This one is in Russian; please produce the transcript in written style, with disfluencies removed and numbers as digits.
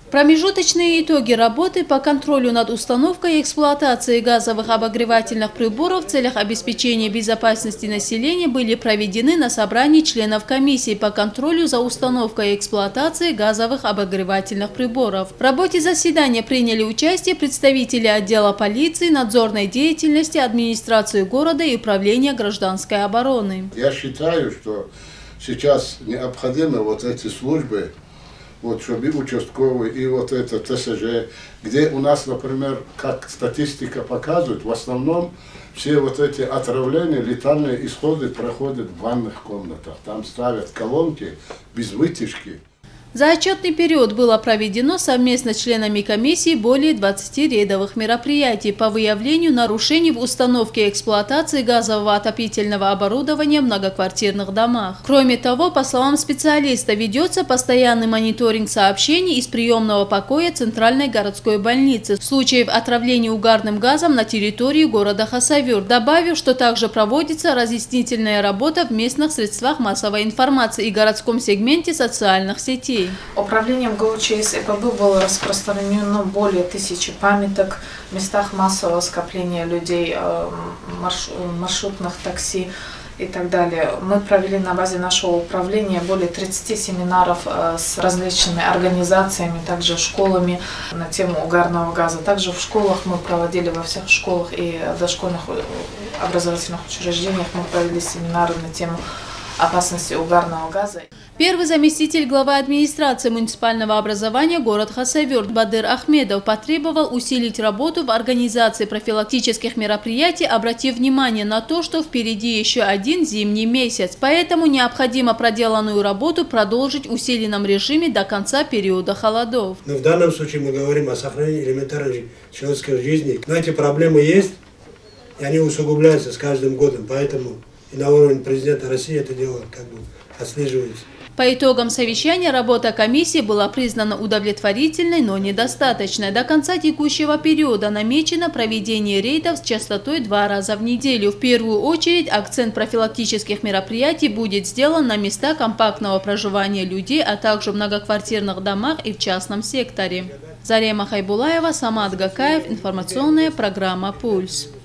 Промежуточные итоги работы по контролю над установкой и эксплуатацией газовых обогревательных приборов в целях обеспечения безопасности населения были проведены на собрании членов комиссии по контролю за установкой и эксплуатацией газовых обогревательных приборов. В работе заседания приняли участие представители отдела полиции, надзорной деятельности, администрации города и управления гражданской обороны. Я считаю, что сейчас необходимы вот эти службы, вот чтобы участковый и вот это ТСЖ, где у нас, например, как статистика показывает, в основном все вот эти отравления, летальные исходы проходят в ванных комнатах. Там ставят колонки без вытяжки. За отчетный период было проведено совместно с членами комиссии более 20 рейдовых мероприятий по выявлению нарушений в установке и эксплуатации газового отопительного оборудования в многоквартирных домах. Кроме того, по словам специалиста, ведется постоянный мониторинг сообщений из приемного покоя Центральной городской больницы случаев отравления угарным газом на территории города Хасавюрт, добавив, что также проводится разъяснительная работа в местных средствах массовой информации и городском сегменте социальных сетей. Управлением ГУЧС ИПБ было распространено более 1000 памяток в местах массового скопления людей, маршрутных такси и так далее. Мы провели на базе нашего управления более 30 семинаров с различными организациями, также школами на тему угарного газа. Также в школах мы проводили, во всех школах и дошкольных образовательных учреждениях мы провели семинары на тему опасности угарного газа. Первый заместитель главы администрации муниципального образования город Хасавюрт Бадыр Ахмедов потребовал усилить работу в организации профилактических мероприятий, обратив внимание на то, что впереди еще один зимний месяц. Поэтому необходимо проделанную работу продолжить в усиленном режиме до конца периода холодов. Но в данном случае мы говорим о сохранении элементарной человеческой жизни. Но эти проблемы есть, и они усугубляются с каждым годом. Поэтому и на уровне президента России это дело отслеживается. По итогам совещания работа комиссии была признана удовлетворительной, но недостаточной. До конца текущего периода намечено проведение рейдов с частотой 2 раза в неделю. В первую очередь акцент профилактических мероприятий будет сделан на места компактного проживания людей, а также в многоквартирных домах и в частном секторе. Зарема Хайбулаева, Самат Гакаев, информационная программа «Пульс».